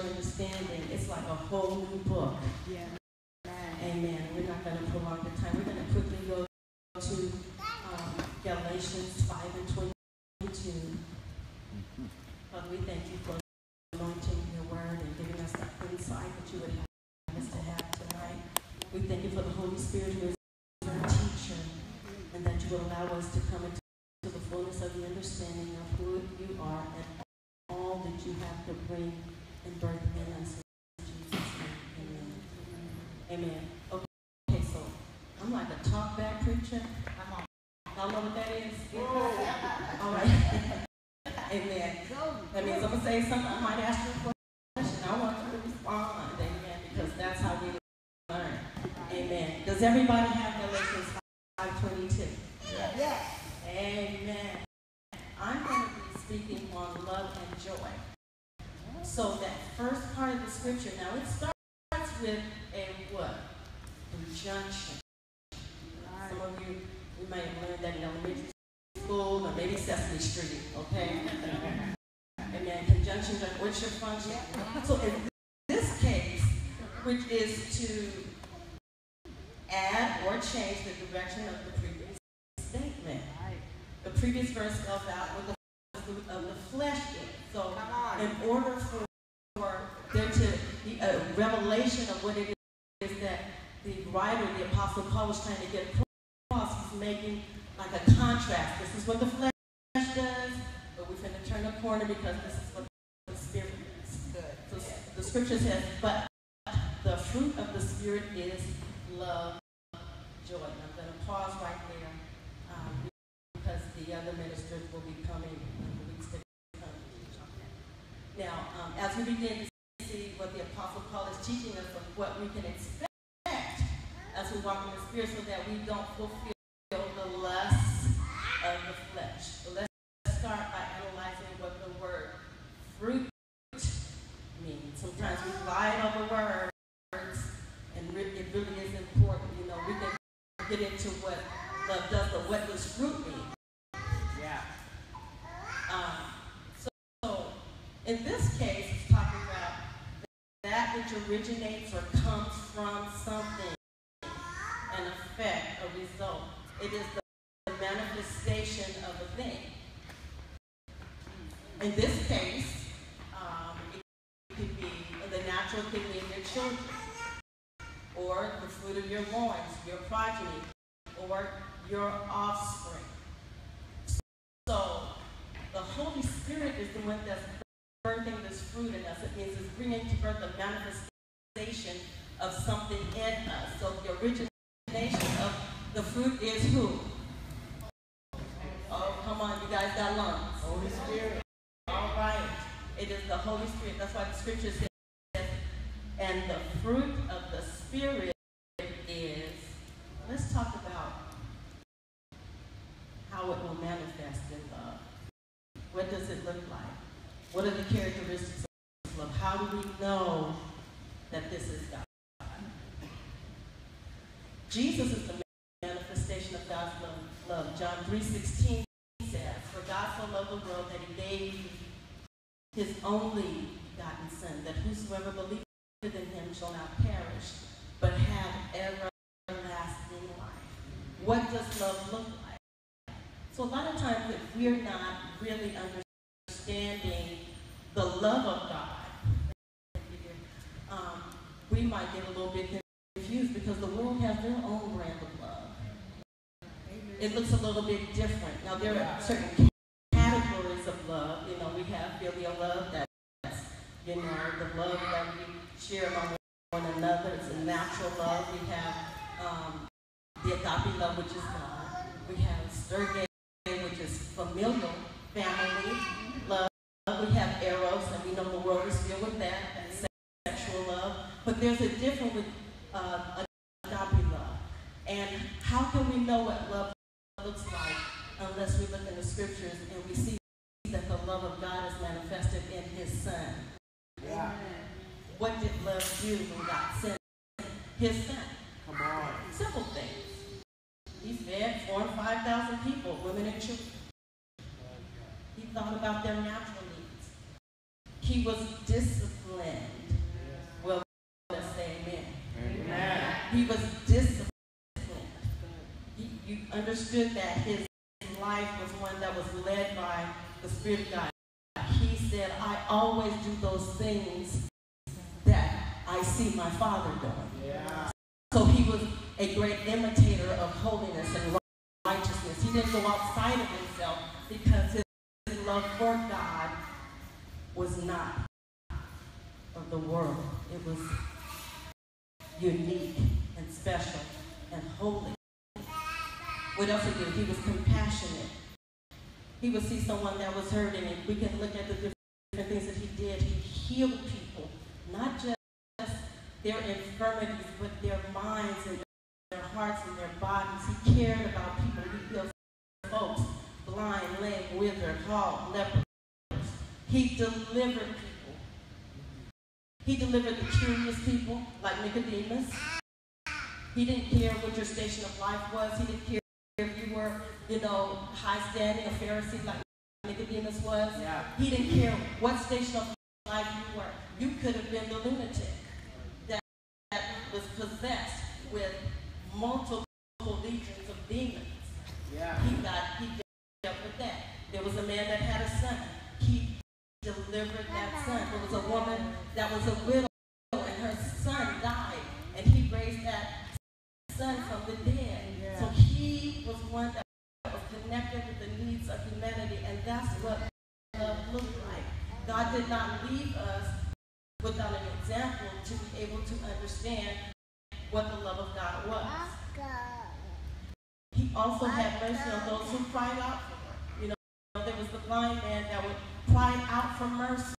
understanding, it's like a whole new book. Yeah. Amen. We're not going to prolong the time. We're going to quickly go to Galatians 5 and 22. Father, we thank you for anointing your word and giving us that insight that you would have us to have tonight. We thank you for the Holy Spirit who is our teacher, and that you will allow us to come into the fullness of the understanding of who you are and all that you have to bring and birth in us. In Jesus' name, amen. Amen. Okay, so I'm like a talk-back preacher. Y'all know what that is? All right. Amen. That means I'm going to say something. I might ask you a question. I want you to respond. Amen. Because that's how we learn. Amen. Does everybody have Galatians 5:22? Yes. Amen. I'm going to be speaking on love and joy. So that first part of the scripture, now it starts with a what? Conjunction. Some of you may have learned that in elementary school or maybe Sesame Street, okay? Amen. Conjunction, what's your function? So in this case, which is to add or change the direction of the previous statement. The previous verse spells out what the fruit of the flesh is. So in order for there to be a revelation of what it is that the writer, the Apostle Paul, was trying to get across, he's making like a contrast. This is what the flesh does, but we're going to turn the corner because this is what the Spirit does. So the scripture says, but the fruit of the Spirit is love, joy. And I'm going to pause right there because the other ministers will be coming in the weeks to come. Now, as we begin to see what the Apostle Paul is teaching us of what we can expect as we walk in the Spirit so that we don't fulfill the lusts of the flesh. So let's start by analyzing what the word fruit means. Sometimes we fight over words, and it really is important. You know, we can get into what love does, but what does fruit mean? Yeah. So in this case, it's talking about that which originates or comes from something, an effect, a result. It is the manifestation of a thing. In this case, it could be the natural thing in your children, or the fruit of your loins, your progeny, or your offspring. So the Holy Spirit is the one that's birthing this fruit in us. It means it's bringing to birth a manifestation of something in us. So the origination of the fruit is who? Oh, come on, you guys got lungs. Holy Spirit. All right. It is the Holy Spirit. That's why the scripture says, and the fruit of the Spirit is, let's talk about how it will manifest in love. What does it look like? What are the characteristics of love? How do we know that this is God? Jesus is the manifestation of God's love. John 3:16 says, for God so loved the world that he gave his only begotten Son, that whosoever believeth in him shall not perish, but have everlasting life. What does love look like? So a lot of times if we're not really understanding the love of God, we might get a little bit confused because the world has their own brand of love. It looks a little bit different. Now there are certain categories of love. You know, we have filial love, that's, you know, the love that we share among one another. It's a natural love. We have the agape love, which is God. We have storge, which is familial, family love. We have eros, and we know the world is filled with that, and sexual love. But there's a difference with agape love. And how can we know what love looks like unless we look in the scriptures and we see that the love of God is manifested in his Son? Yeah. What did love do when God sent his Son? Come on. Simple things. He fed 4,000 and 5,000 people, women and children. He thought about their natural needs. He was disciplined. understood that his life was one that was led by the Spirit of God. He said, I always do those things that I see my Father doing. Yeah. So he was a great imitator of holiness and righteousness. He didn't go outside of himself because his love for God was not of the world. It was unique and special and holy. What else he did? He was compassionate. He would see someone that was hurting, and we can look at the different things that he did. He healed people, not just their infirmities, but their minds and their hearts and their bodies. He cared about people. He healed folks, blind, lame, withered, halt, lepers. He delivered people. He delivered the curious people, like Nicodemus. He didn't care what your station of life was. He didn't care if you were, high standing, a Pharisee like Nicodemus was. Yeah. He didn't care what station of life you were. You could have been the lunatic that was possessed with multiple legions of demons. Yeah. He dealt with that. There was a man that had a son. He delivered that son. There was a woman that was a widow, and her son died, and he raised that son from the dead. Yeah. So he was one that was connected with the needs of humanity, and that's what love looked like. God did not leave us without an example to be able to understand what the love of God was. He also had mercy on those who cried out for him. There was the blind man that would cry out for mercy.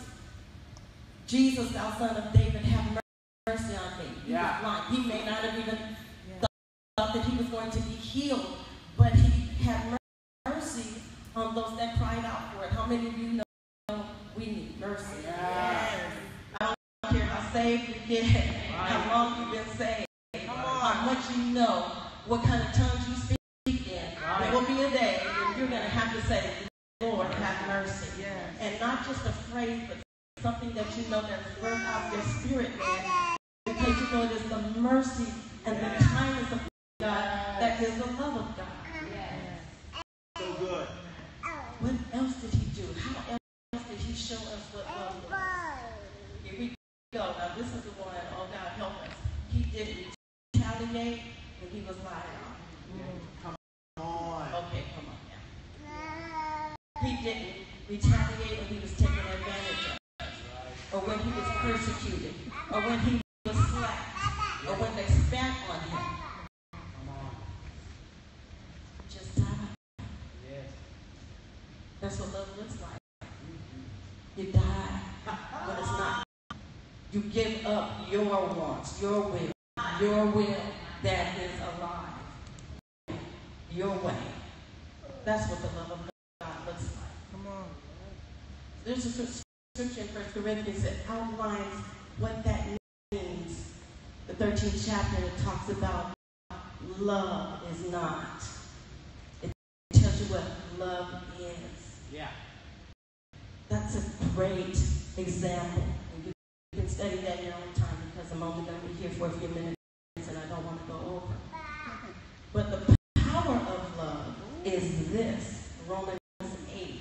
Jesus, thou son of David, have mercy on me. He was blind. He may not have even thought that he was going to be healed, but he had mercy on those that cried out for it. How many of you know we need mercy? Yes. I don't care how saved you get, how long you've been saved, how much you know, what kind of tongues you speak in. There will be a day when you're going to have to say, Lord, have mercy. Yes. And not just a phrase, but something that you know that's birthed out your spirit, man. Because you know it is the mercy and the kindness of God that is the love of God. Yes. So good. What else did he do? How else did he show us what love was? Here we go. Now this is the one, oh God, help us. He didn't retaliate when he was lied on. Come on. Okay, come on now. He didn't retaliate when he was taken advantage of, or when he was persecuted, or when he was slapped, or when they spat on him. Come on. Just die. Yes. That's what love looks like. You die when it's not. You give up your wants, your will that is alive. Your way. That's what the love of God looks like. Come on. There's a scripture in 1 Corinthians that outlines what that means. The 13th chapter talks about love is not. It tells you what love is. Yeah. That's a great example. And you can study that in your own time because I'm only going to be here for a few minutes and I don't want to go over. But the power of love is this, Romans 8.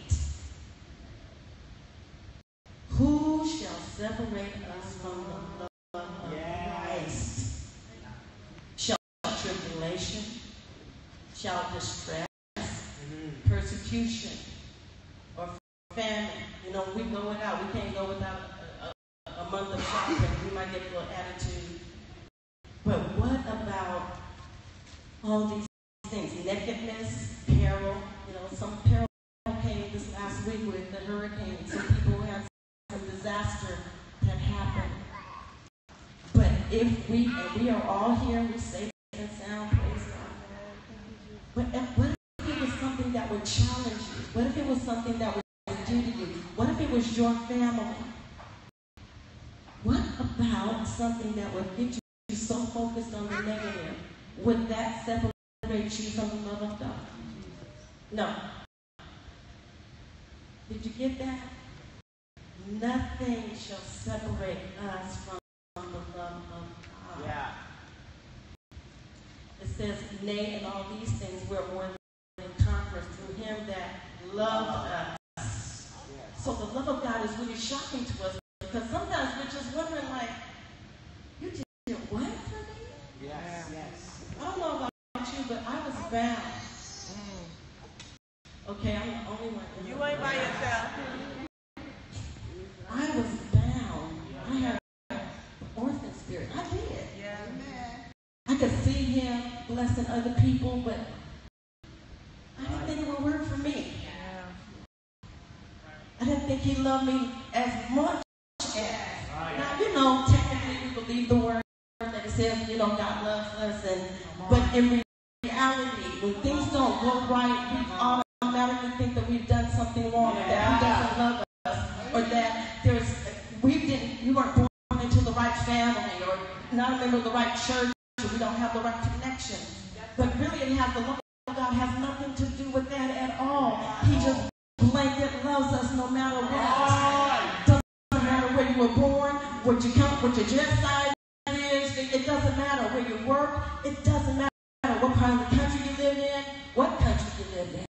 Who shall separate us from the love of Christ? Shall tribulation, shall distress, persecution, or famine? We go without. We can't go without a month of shopping. We might get a little attitude. But what about all these things? Nakedness, peril. Some peril came this last week with the hurricane. Some people had some disaster that happened. But if we are all here, we safe and sound, praise God. But what if it was something that would challenge you? What if it was something that would do to you? What if it was your family? What about something that would get you so focused on the negative? Would that separate you from the love of God? No. Did you get that? Nothing shall separate us from the love of God. Yeah. It says nay, and all these things, we're more than conquerors through him that loved us. So the love of God is really shocking to us, because sometimes we're just wondering, like, you did what for me? Yes. Yes. I don't know about you, but I was bound. Okay, I'm the only one. You ain't by yourself. I was bound. I had an orphan spirit. I did. Yeah. I could see him blessing other people, but I didn't think it would work for me. Yeah. I didn't think he loved me as much as. Now, you know, technically we believe the word that it says, you know, God loves us, but in reality, when things don't go right, we automatically think that we've done something wrong, or that he doesn't love us, or that we weren't born into the right family, or not a member of the right church, or we don't have the right connection. But really, the love of God has nothing to do with that at all. He just blanket loves us no matter what. Doesn't matter where you were born, what your dress size is. It doesn't matter where you work. It doesn't matter what part of the country you live in, what country you live in.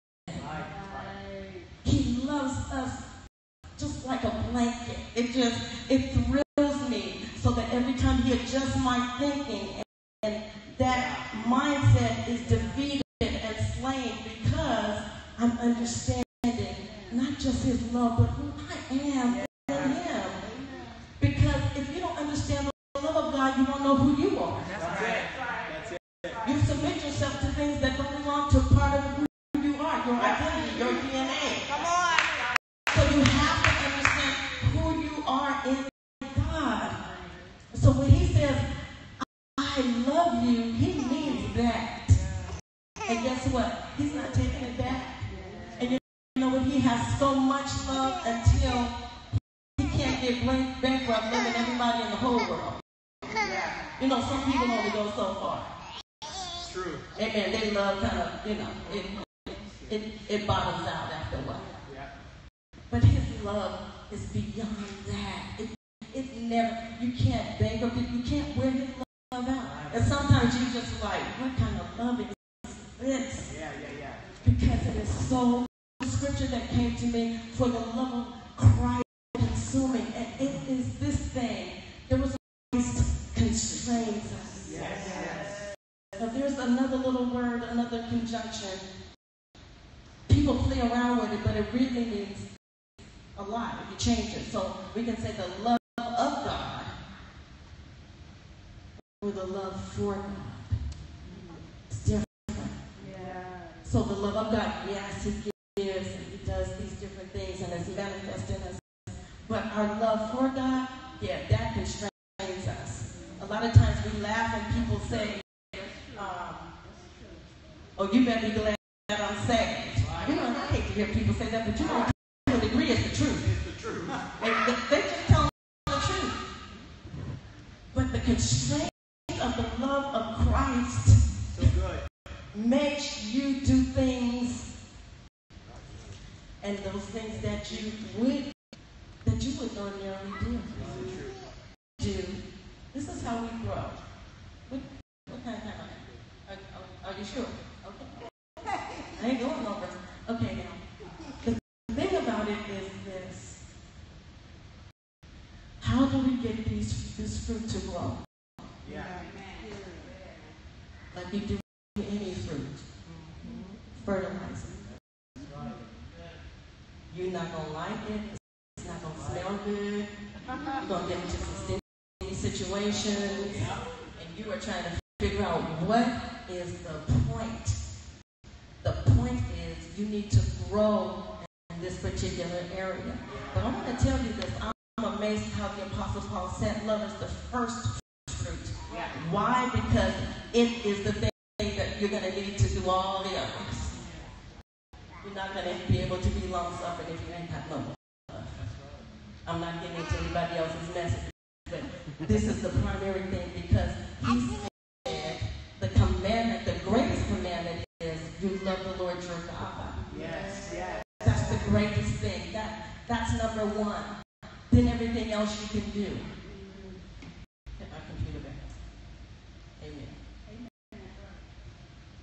He loves us just like a blanket. It thrills me, so that every time he adjusts my thinking, and that mindset is defeated and slain, because I'm understanding not just his love, but who I am in him. Because if you don't understand the love of God, you won't know who you are. That's it. You submit yourself to things that don't belong to part of who you are, your identity, your DNA. Come on. So you have to understand who you are in God. So when he says, I love you, he means that. And guess what? He's not taking it back. And you know what? He has so much love until he can't get bankrupt loving everybody in the whole world. You know, some people only go so far. True. Amen. They love kind of, you know, it bottoms out after a while. But his love is beyond that. It never, you can't bankrupt it, you can't wear his love out. And sometimes you just like, what kind of love is this? Yeah. Because it is so, scripture that came to me, for the love of Christ consuming. And it is this thing. There was Christ constrains us. Yes. Now there's another little word, another conjunction. People play around with it, but it really means a lot if you change it. So we can say the love of God, or the love for God. It's different. So the love of God, yes, he gives and he does these different things and is manifested in us. But our love for God, yeah, that constrains us. A lot of times we laugh and people say, oh, you better be glad that I'm saved. You know, and I hate to hear people say that, but you know, to a degree, it's the truth. It's the truth. They just tell the truth. But the constraint of the love of Christ So good. makes you do things, and those things that you would ordinarily do. This is how we grow. What kind of time are you sure? Okay. I ain't going over. Okay, now. The thing about it is this. How do we get this fruit to grow? Yeah. Like you do any fruit. Fertilizer. You're not going to like it. It's not going to smell good. You're going to get into some sticky situations. And you are trying to figure out what is the point. The point is you need to grow in this particular area. But I want to tell you this. I'm amazed how the Apostle Paul said love is the first fruit. Why? Because it is the thing that you're going to need to do all the others. You're not going to be able to be long-suffering if you ain't got no love. I'm not getting into anybody else's message, but this is the primary thing, because he said the commandment, the greatest commandment is you love the Lord your God. Yes. That's the greatest thing. That's number one. Then everything else you can do. Get my computer back. Amen.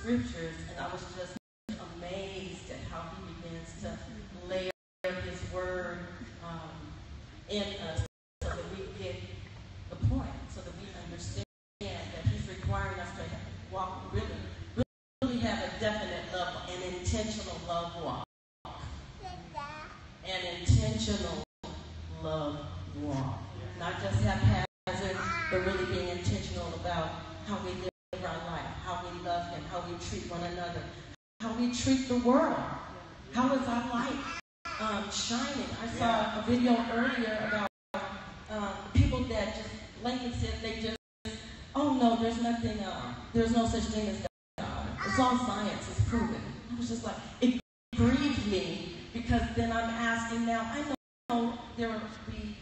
scriptures, and I was just amazed at how he begins to layer his word in us so that we get the point, so that we understand that he's requiring us to walk really have a definite love, an intentional love walk. An intentional love walk. Not just haphazard, but really being intentional about how we live our life, how we love him, how we treat one another, how we treat the world. How is our light shining? I saw a video earlier about people that just blanket said they just, oh no, there's nothing, there's no such thing as God. It's all science, it's proven. I was just like, it grieved me because then I'm asking now, I know there will be,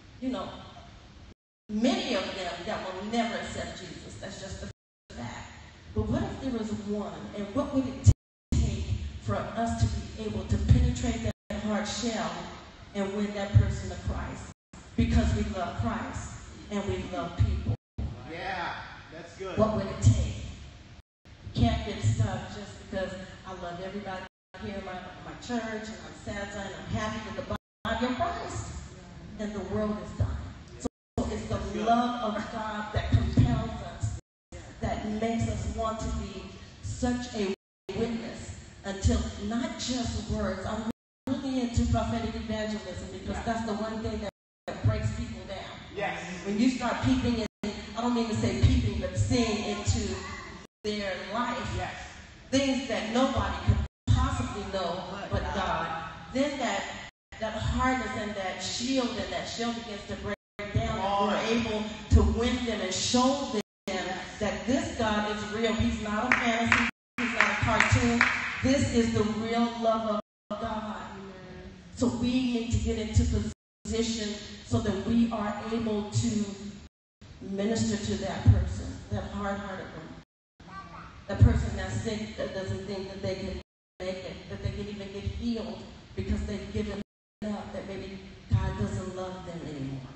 many of them that will never accept Jesus. That's just a fact. But what if there was one, and what would it take for us to be able to penetrate that hard shell and win that person to Christ? Because we love Christ and we love people. Yeah, that's good. What would it take? You can't get stuck just because I love everybody here in my church, and I'm Santa, and I'm happy with the body of Christ. And the world is dying. So it's the love of God that compels us, that makes us want to be such a witness until not just words. I'm really into prophetic evangelism because that's the one thing that breaks people down. Yes. When you start peeping in, I don't mean to say peeping, but seeing into their life, yes, things that nobody could possibly know but God, then that hardness and that shield begins to break down, and we're able to win them and show them that this God is real. He's not a fantasy. He's not a cartoon. This is the real love of God. So we need to get into position so that we are able to minister to that person, that hard-hearted one, that person that's sick, that doesn't think that they can make it, that they can even get healed because they've given up, that maybe God doesn't love them anymore.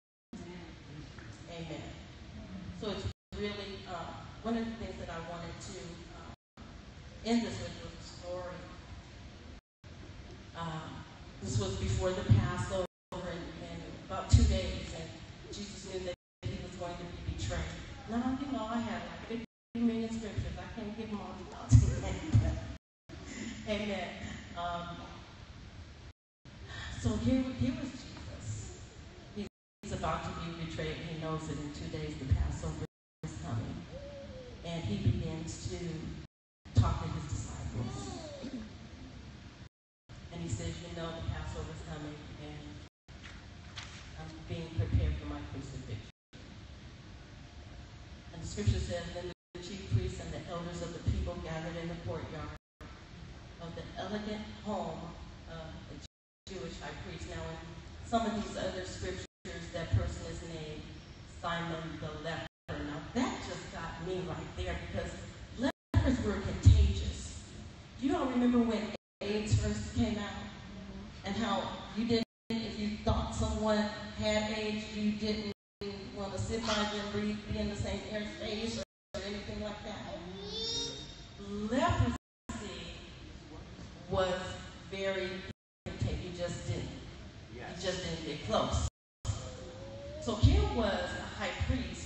Amen. So it's really one of the things that I wanted to end this with was a story. This was before the Passover in about 2 days, and Jesus knew that he was going to be betrayed. Now, I had like 50 million scriptures. I can't give them all to you. Amen. So here was Jesus. He's about to be betrayed. He knows that in 2 days the Passover is coming. And he begins to talk to his disciples. And he says, the Passover is coming, and I'm being prepared for my crucifixion. And the scripture says, then the chief priests and the elders of the people gathered in the courtyard of the elegant home of the Jewish high priest. Now, in some of these other scriptures, that person is named Simon the leper. Now, that just got me right there because lepers were contagious. You all remember when AIDS first came out and how you didn't, if you thought someone had AIDS, you didn't want to sit by them, be in the same airspace or anything like that. Leprosy was very contagious. You just didn't. Yes. You just didn't get close. So here was a high priest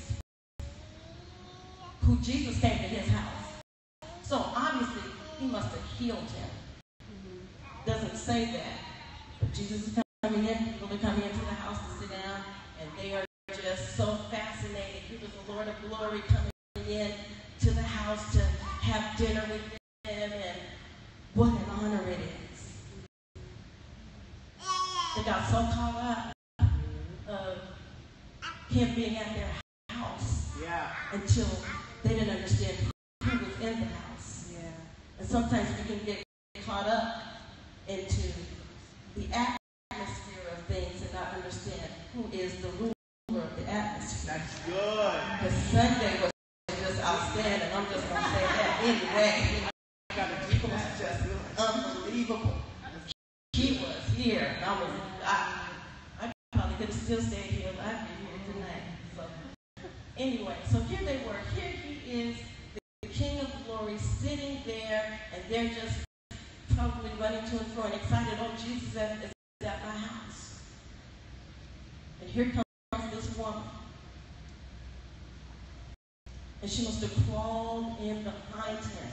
who Jesus came to his house. So obviously he must have healed him. Doesn't say that, but Jesus is coming in. People are coming into the house to sit down, and they are just so fascinated. He was the Lord of glory coming in to the house to have dinner with them, and what an honor it is. They got so caught up of him being at their house until they didn't understand who was in the house. Yeah. And sometimes we can get caught up into the atmosphere of things and not understand who is the ruler of the atmosphere. That's good. Because Sunday was just outstanding. I'm just going to say that anyway. It was just unbelievable. He was here, and I probably could have still stayed here, but I'd be here tonight. So anyway, so here they were. Here he is, the King of Glory, probably sitting there, and they're just probably running to and fro and excited, oh, Jesus is at my house. And here comes this woman. And she must have crawled in behind him.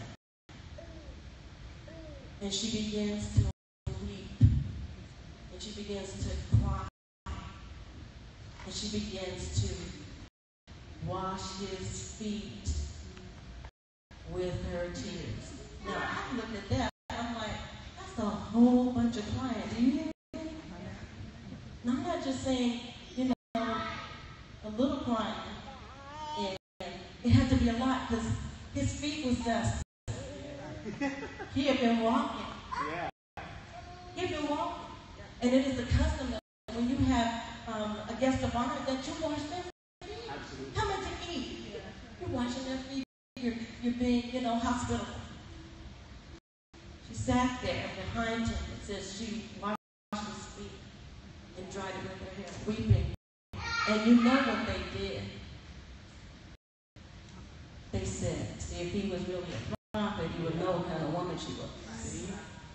And she begins to weep. And she begins to cry. And she begins to wash his feet with her tears. Now, I looked at that. I'm like, that's a whole bunch of crying. Do you hear me? Now, I'm not just saying, you know, a little crying. And it had to be a lot because his feet was dusty. He had been walking. Yeah. He had been walking. And it is the custom that when you have a guest of honor that you wash their feet. Absolutely. Coming to eat. You're washing their feet. You're being, you know, hospitable. She sat there behind him. It says she washed his feet and dried it with her hair, weeping. And you know what they did. They said, see, if he was really a prophet, he would know what kind of woman she was. See?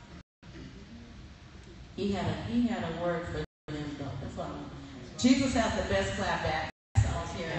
He had a word for them, though. That's why Jesus has the best clapback songs here.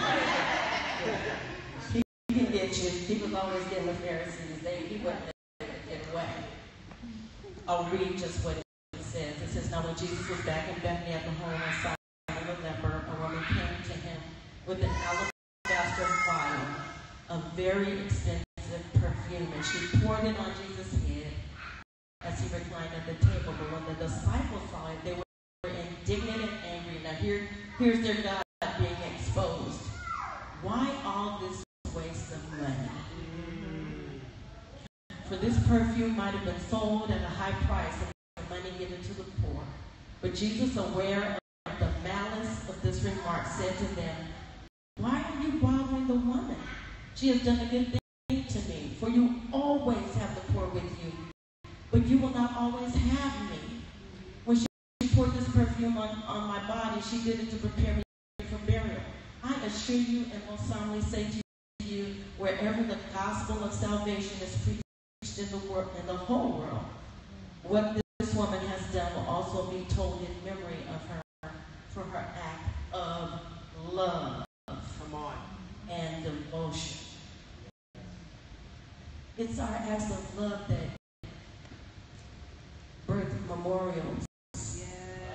He can get you. He was always getting the Pharisees. He wouldn't let it get away. I'll read just what it says. It says, now when Jesus was back in Bethany at the home of Simon the leper, a woman came to him with an alabaster vial of very expensive perfume, and she poured it on Jesus' head as he reclined at the table. But when the disciples saw it, they were indignant and angry. Now here's their God being exposed. Why all this waste of money? For this perfume might have been sold at a high price and the money given to the poor. But Jesus, aware of the malice of this remark, said to them, why are you bothering the woman? She has done a good thing to me, for you always have the poor with you, but you will not always have me. When she poured this perfume on my body, she did it to prepare me for burial. I assure you and most solemnly say to you, wherever the gospel of salvation is preached in the whole world, what this woman has done will also be told in memory of her for her act of love. Come on. And devotion. It's our acts of love that birth memorials. Yeah.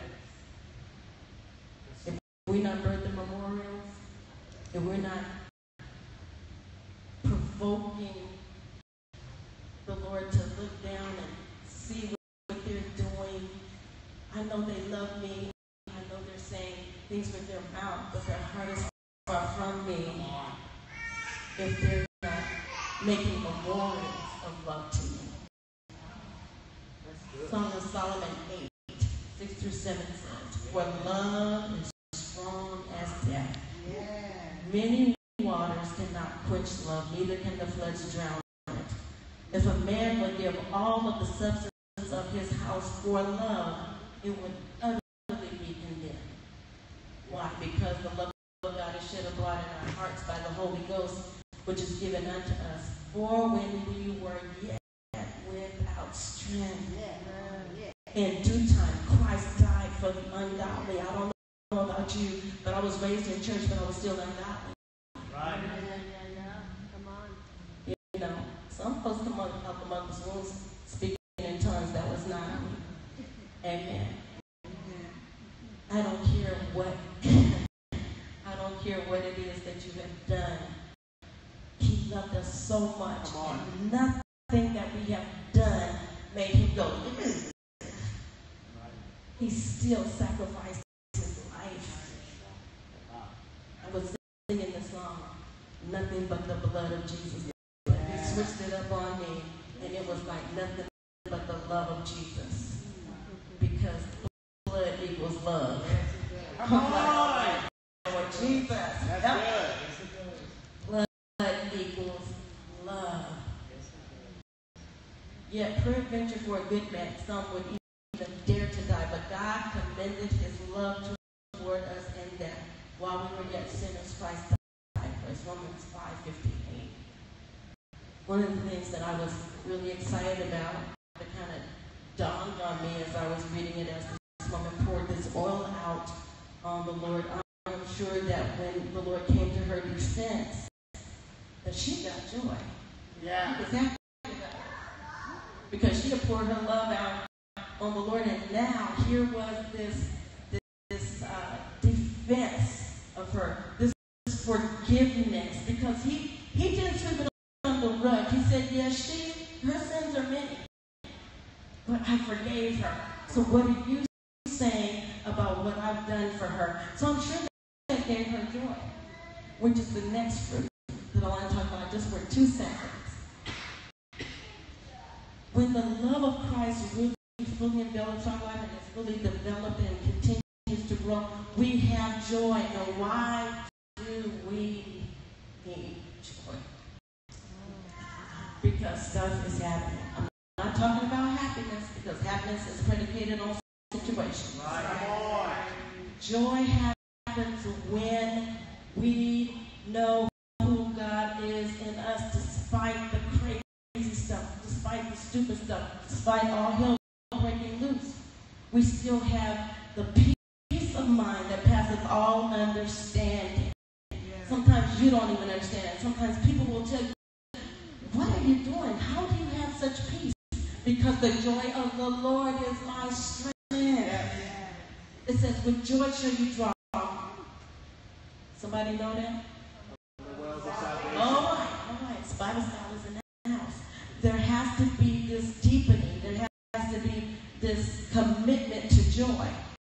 If we're not birthing memorials, if we're not provoking the Lord to look down and see what they're doing, I know they love me. I know they're saying things with their mouth, but their heart is far from me. If they're not making memorials of love to me. Song of Solomon 8, 6 through 7 says, for love is strong as death. Yeah. Many waters cannot quench love, neither can the floods drown it. If a man would give all of the substance of his house for love, it would utterly be condemned. Why? Because the love of God is shed abroad in our hearts by the Holy Ghost, which is given unto us. For when we were yet without strength, in due time Christ died for the ungodly. I don't know about you, but I was raised in church, but I was still ungodly. Right. Come on. You know, some folks come up among the wounds speaking in tongues. That was not me. Amen. I don't care what I don't care what it is that you have done. He loved us so much. And nothing that we have done made him go. He still sacrificed his life. I was singing the song, nothing but the blood of Jesus. He switched it up on me, and it was like nothing but the love of Jesus. Because blood equals love. Come on. Lord Jesus. That's good. Blood equals love. Yet peradventure for a good man, some would even dare to die, but God commended his love toward us in that while we were yet sinners, Christ died for us. Romans 5:58. one of the things that I was really excited about that kind of dawned on me as I was reading it as this woman poured this oil out on the Lord. I'm sure that when the Lord came to her defense, that she got joy. Yeah. Exactly. Because she had poured her love out on the Lord, and now here was this defense of her, this forgiveness, because he didn't sweep it on the rug. He said, yes, her sins are many, but I forgave her. So what are you saying about what I've done for her? So I'm sure that gave her joy, which is the next fruit that I want to talk about just for 2 seconds. When the love of Christ really fully envelops our life and is fully developed and continues to grow, we have joy. And why do we need joy? Because stuff is happening. I'm not talking about happiness, because happiness is predicated on situations. Right. Joy happens when we know who God is in us, despite the crazy stuff, despite the stupid stuff, despite all hell breaking loose. We still have the peace of mind that passes all understanding. Sometimes you don't even understand it. Sometimes people will tell you, what are you doing? How do you have such peace? Because the joy of the Lord is my strength. It says, with joy shall you draw. Somebody know that? All right. Bible scholars in the house. There has to be this deepening. There has to be this commitment to joy.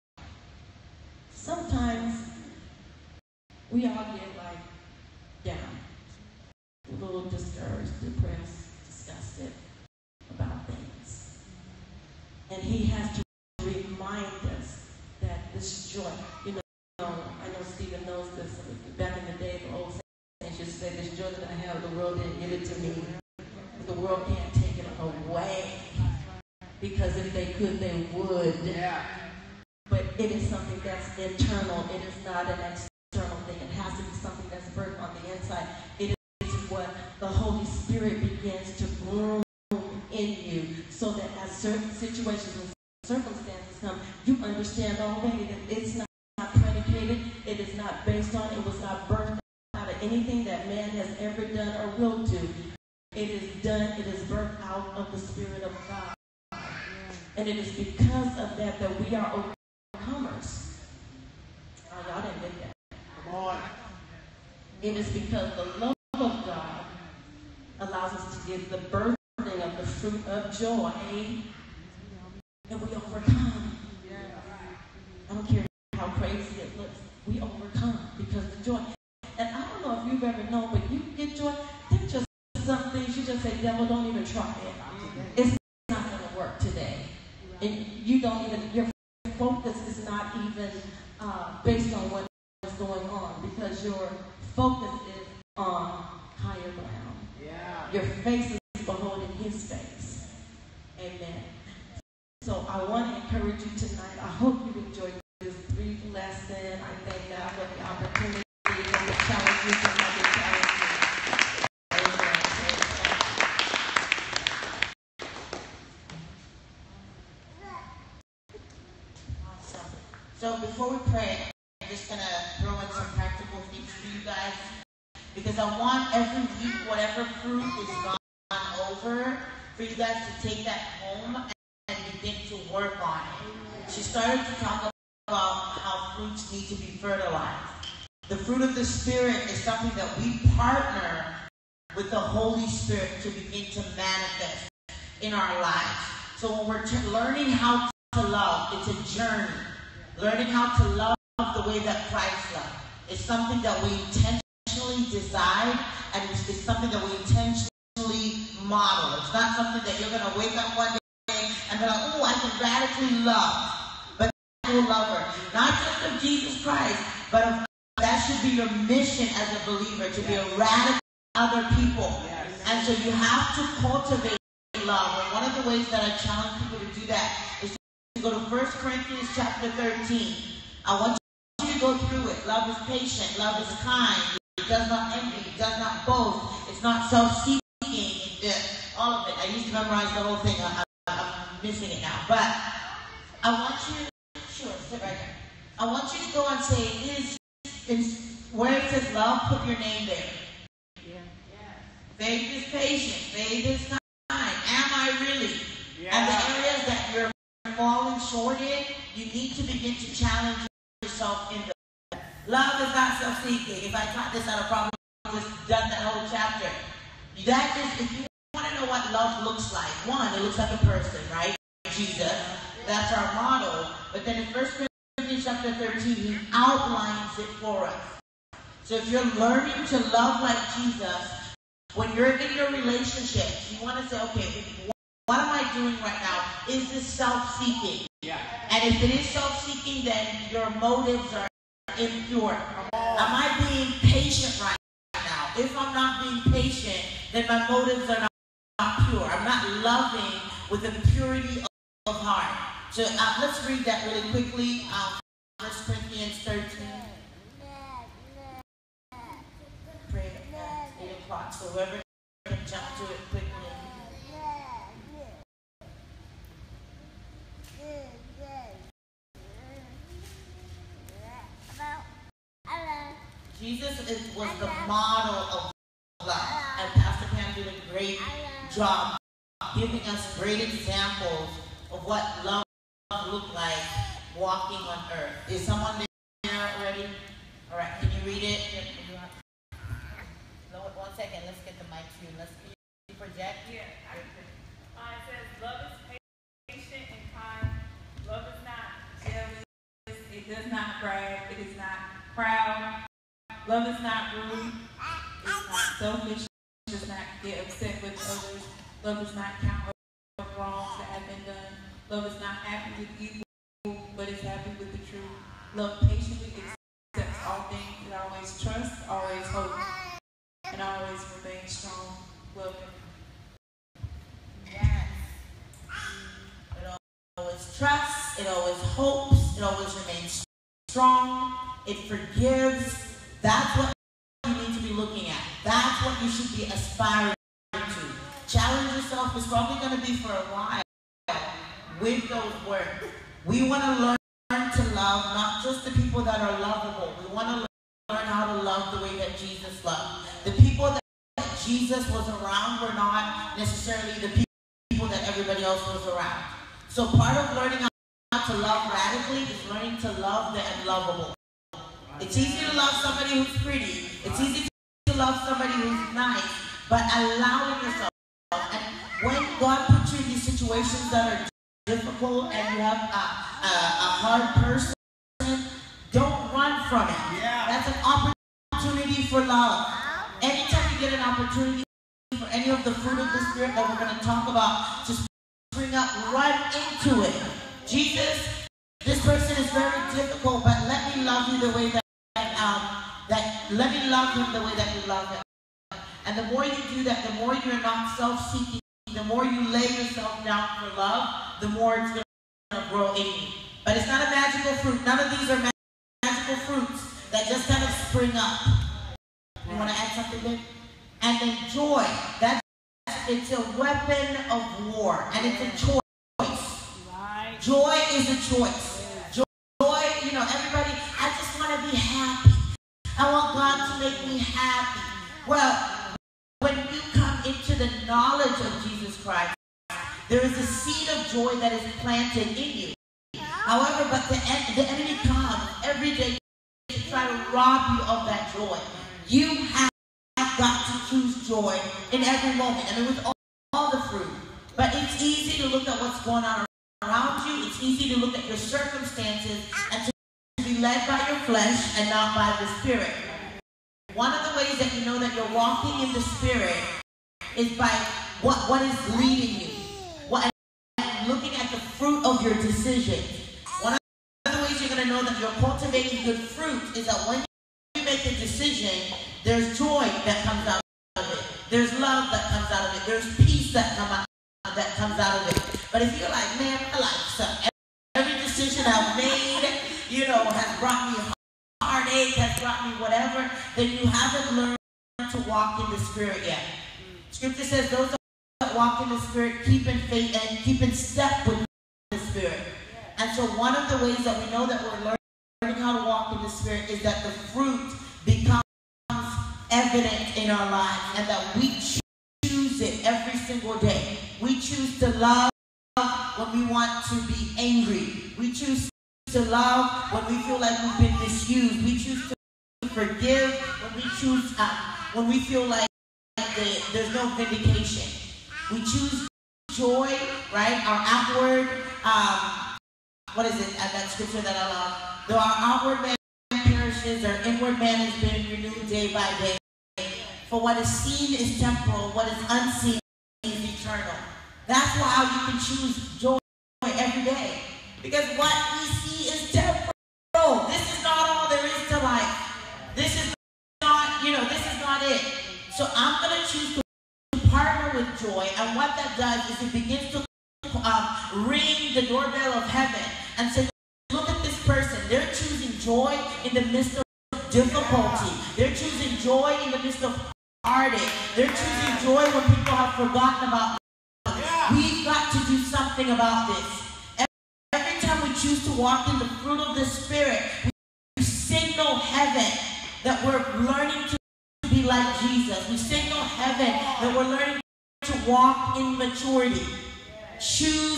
Sometimes we all get down, a little discouraged, depressed, disgusted about things. And he has to remind us that this joy, I know Stephen knows this. Back in the day, the old saints used to say, this joy that I have, the world didn't give it to me. The world can't take it away. Because if they could, they would. Yeah. But it is something that's internal. It is not an external thing. It has to be something that's birthed on the inside. It is what the Holy Spirit begins to bloom in you, so that as certain situations and circumstances come, you understand already that it's not predicated, it is not based on, it was not birthed out of anything that man has ever done or will do. It is done, it is birthed out of the Spirit of God. And it is because of that that we are overcomers. Oh, y'all didn't get that. Come on. It is because the love of God allows us to get the birthing of the fruit of joy, and we overcome. I don't care how crazy it looks. We overcome because of joy. And I don't know if you've ever known, but you get joy, there's just some things you just say, devil, don't even try it. It's not going to work today. And you don't even, your focus is not even based on what is going on, because your focus is on higher ground. Yeah. Your face is beholding his face. Amen. So I want to encourage you tonight. I hope you enjoyed this brief lesson. I thank God for the opportunity and the challenge you can have to challenge you. Awesome. So before we pray, I'm just going to throw in some practical things for you guys, because I want every week, whatever fruit is gone over, for you guys to take that home and begin to work on it. She started to talk about how fruits need to be fertilized. The fruit of the Spirit is something that we partner with the Holy Spirit to begin to manifest in our lives. So when we're learning how to love, it's a journey. Learning how to love the way that Christ loved. It's something that we intentionally decide, and it's something that we intentionally model. It's not something that you're going to wake up one day and be like, oh, I can radically love. But radical lover, not just of Jesus Christ, but of, that should be your mission as a believer, to be a radical other people. Yes. And so you have to cultivate love. And one of the ways that I challenge people to do that is to go to 1 Corinthians chapter 13. I want you to go through it. Love is patient. Love is kind. It does not envy. It does not boast. It's not self-seeking. It Yeah, all of it. I used to memorize the whole thing. I'm missing it now. But I want you, sure, sit right there. I want you to go and say, where it says love, put your name there. Yeah. Faith is patient. Faith is kind. Am I really? Yeah. And the areas that you're falling short in, you need to begin to challenge yourself in them. Love is not self-seeking. If I taught this, I'd have probably just done that whole chapter. That is, if you want to know what love looks like, one, it looks like a person, right? Jesus. That's our model. But then in 1 Corinthians chapter 13, he outlines it for us. So if you're learning to love like Jesus, when you're in your relationships, you want to say, okay, what am I doing right now? Is this self-seeking? Yeah. And if it is self-seeking, then your motives are impure. Am I being patient right now? If I'm not being patient, then my motives are not pure. I'm not loving with a purity of heart. So let's read that really quickly. 1 Corinthians 13. Pray at 8 o'clock. So whoever can jump to it quickly. Jesus was the model of love. And Pastor Pam did a great job giving us great examples of what love looked like walking on earth. Is someone there already? All right, can you read it? No, 1 second. Let's get the mic to you. Let's project. Yeah, it says, love is patient and kind. Love is not jealous. It does not brag. It is not proud. Love is not rude. It's not selfish. It does not get upset with others. Love does not count up wrongs that have been done. Love is not happy with evil, but is happy with the truth. Love patiently accepts all things. It always trusts, always hopes, and always remains strong. Love. Yes. It always trusts, it always hopes, it always remains strong, it forgives. That's what you need to be looking at. That's what you should be aspiring to. Challenge yourself is probably going to be for a while with those words. We want to learn to love not just the people that are lovable. We want to learn how to love the way that Jesus loved. The people that Jesus was around were not necessarily the people that everybody else was around. So part of learning how to love radically is learning to love the unlovable. It's easy to love somebody who's pretty. It's easy to love somebody who's nice. But allowing yourself, and when God puts you in these situations that are difficult and you have a hard person, don't run from it. Yeah. That's an opportunity for love. Anytime you get an opportunity for any of the fruit of the Spirit that we're going to talk about to spring up, run into it. Jesus, this person is very difficult, but let me love you the way that let me love him the way that you love him. And the more you do that, the more you're not self-seeking, the more you lay yourself down for love, the more it's going to grow in you. But it's not a magical fruit. None of these are magical fruits that just kind of spring up. You want to add something there? And then joy. It's a weapon of war, and it's a choice. Right. Joy is a choice. Joy, everybody, I just want to be happy. I want God to make me happy. Well, when you come into the knowledge of Jesus Christ, there is a seed of joy that is planted in you. However, but the enemy comes every day to try to rob you of that joy. You have got to choose joy in every moment. I mean, with all the fruit. But it's easy to look at what's going on around you. It's easy to look at your circumstances and to be led by your flesh and not by the Spirit. One of the ways that you know that you're walking in the Spirit is by what is leading you. Looking at the fruit of your decisions. One of the ways you're going to know that you're cultivating good fruit is that when you make a decision, there's joy that comes out of it. There's love that comes out of it. There's peace that comes out of it. But if you're like, man, I like something. Every decision I've made, has brought me heartache, has brought me whatever, then you haven't learned to walk in the Spirit yet. Scripture says those that walk in the Spirit keep in faith and keep in step with the Spirit. And so one of the ways that we know that we're learning how to walk in the Spirit is that the fruit becomes evident in our lives, and that we choose it every single day. We choose to love when we want to be angry. We choose to love when we feel like we've been misused. We choose to forgive when we feel like there's no vindication. We choose joy, right? Our outward, what is it? That scripture that I love. Though our outward man perishes, our inward man is being renewed day by day. For what is seen is temporal, what is unseen is eternal. That's why you can choose joy every day. Because what we see is temporal. This is not all there is to life. This is not, this is not it. So I'm going to choose to partner with joy. And what that does is it begins to ring the doorbell of heaven and say, look at this person. They're choosing joy in the midst of difficulty. They're choosing joy in the midst of heartache. They're choosing joy when people have forgotten about them. We've got to do something about this. Every time we choose to walk in the fruit of the Spirit, we signal heaven that we're learning to be like Jesus. We signal heaven that we're learning to walk in maturity. Choose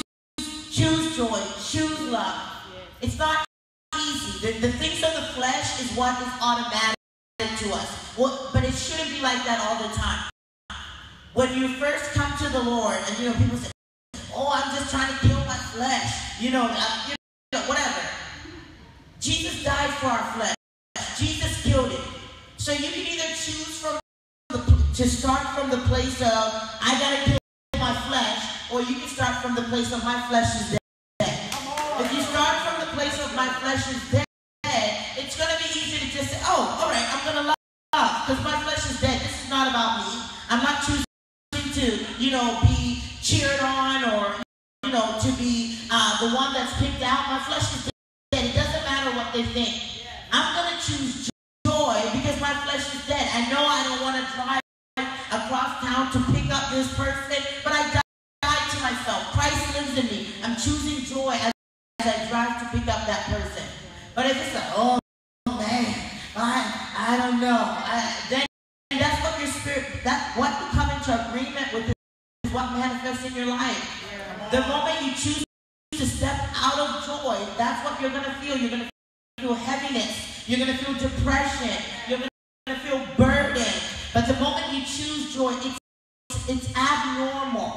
joy, choose love. It's not easy. The things of the flesh is what is automatic to us. Well, but it shouldn't be like that all the time. When you first come to the Lord, and people say, oh, I'm just trying to kill my flesh, whatever. Jesus died for our flesh. Jesus killed it. So you can either choose to start from the place of, I gotta kill my flesh, or you can start from the place of, my flesh is dead. If you start from the place of, my flesh is dead, it's going to be easy to just say, oh, all right, I'm going to love because my flesh is dead. This is not about me. I'm not choosing to, be cheered on or, to be the one that's picked out. My flesh is dead. It doesn't matter what they think. I'm going to choose joy because my flesh is dead. I know I don't want to drive across town to pick up this person, but I died to myself. Christ lives in me. I'm choosing joy as I drive to pick up that person. But if it's like, oh man, I don't know, then that's what your spirit, what you come into agreement with is what manifests in your life. The moment you choose to step out of joy, that's what you're going to feel. You're going to feel heaviness. You're going to feel depression. You're going to feel burdened. But the moment you choose joy, it's abnormal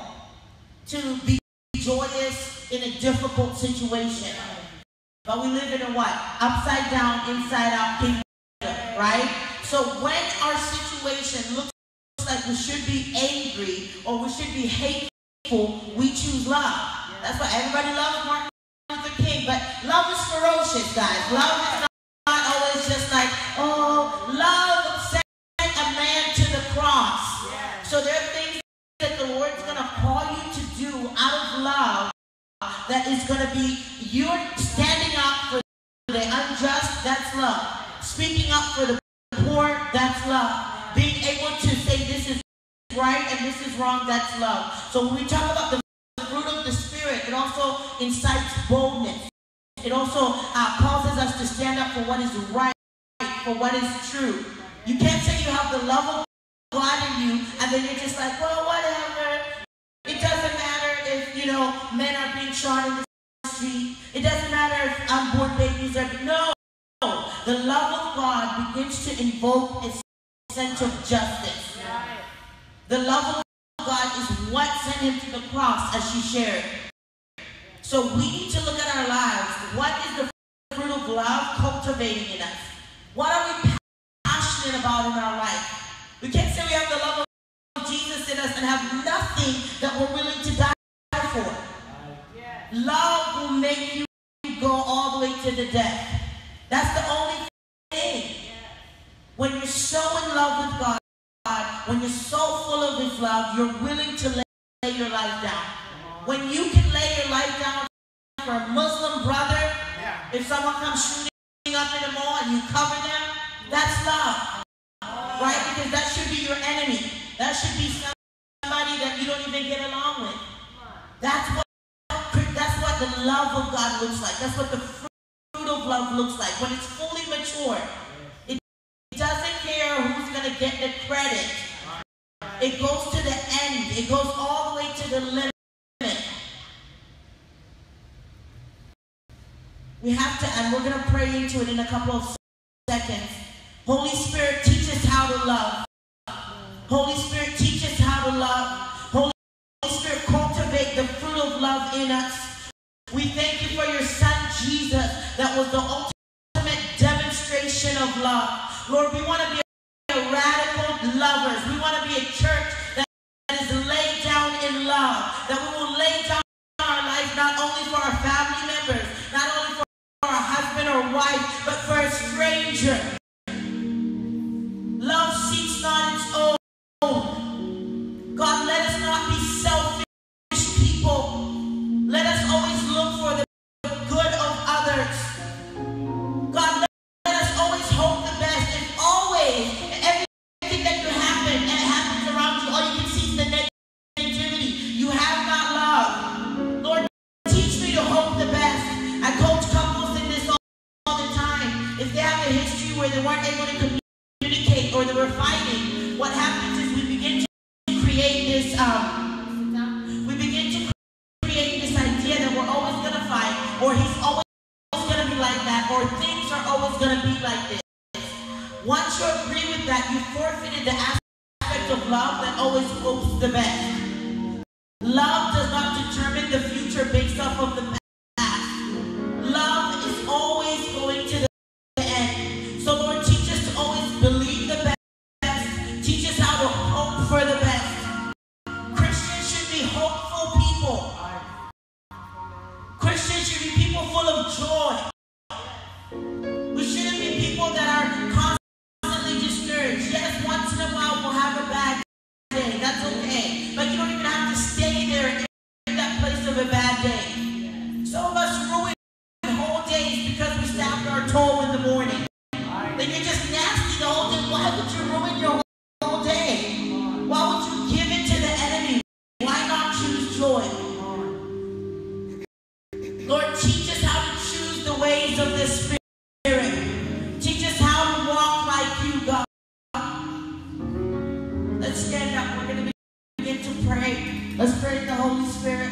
to be joyous in a difficult situation. But we live in a what? Upside down, inside out kingdom, right? So when our situation looks like we should be angry or we should be hateful, we choose love. That's why everybody loves Martin Luther King, but love is ferocious, guys. Love is not always just like, oh, love sent a man to the cross. So there are things that the Lord's going to call you to do out of love that is going to be you're standing up for the unjust, that's love. Speaking up for the poor, that's love. Being able to say this is right and this is wrong, that's love. So when we talk about the fruit of the Spirit, it also incites boldness. It also causes us to stand up for what is right, for what is true. You can't say you have the love of God in you and then you're just like, well, whatever. It doesn't matter if, men are being shot in the street. It doesn't matter if unborn babies are... No. The love of God begins to invoke a sense of justice. The love of God is what sent him to the cross, as she shared. So we need to look at our lives. What is the fruit of love cultivating in us? What are we passionate about in our life? We can't say we have the love of Jesus in us and have nothing that we're willing to die for. Love will make you go all the way to the death. That's the only thing. When you're so in love with God, when you're so full of His love, you're willing to lay your life down. When you can lay your life down for a Muslim brother, if someone comes shooting up in the mall and you cover them, that's love. Right? Because that should be your enemy. That should be somebody that you you don't even get along with. That's what the love of God looks like. That's what the fruit of love looks like. When it's fully mature, it doesn't care who's going to get the credit. It goes to the end. It goes all the way to the limit. We have to, and we're going to pray into it in a couple of seconds. Holy Spirit, teach us how to love. Holy Spirit, teach us how to love. Holy Spirit, cultivate the fruit of love in us. We thank you for your Son, Jesus, that was the ultimate demonstration of love. Lord, we want to be radical lovers. We want to be a church that is laid down in love. That we will lay down our life not only for our family members, not only for our husband or wife, but for a stranger. Love seeks not its own. God, let us not be selfish people. Let us always look for the good of others. God, let us always hope the best. If always, everything that you happen and it happens around you, all you can see is the negativity. You have not love. Lord, teach me to hope the best. I coach couples in this all the time. If they have a history where they weren't able to communicate or they were fighting, what happens is we begin to create this idea that we're always going to fight, or he's always going to be like that, or things are always going to be like this. Once you agree with that, you forfeited the aspect of love that always hopes the best. Love does not determine the future based off of the past. Love is always going to the end. So Lord, teach us to always believe the best. Teach us how to hope for the best. Christians should be hopeful people. Christians should be people full of joy. We shouldn't be people that are constantly discouraged. Yes, once in a while we'll have a bad day. That's okay. But you don't even have to stay there in that place of a bad day. Some of us ruin whole days because we stabbed our toe in the morning. Then you're just nasty the whole day. Why would you ruin your whole day? Why would you give it to the enemy? Why not choose joy? Lord, teach us how to choose the ways of the Spirit. Teach us how to walk like you, God. Let's stand up. We're going to begin to pray. Let's pray to the Holy Spirit.